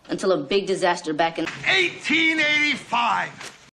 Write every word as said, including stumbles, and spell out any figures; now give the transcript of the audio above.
until a big disaster back in eighteen eighty-five.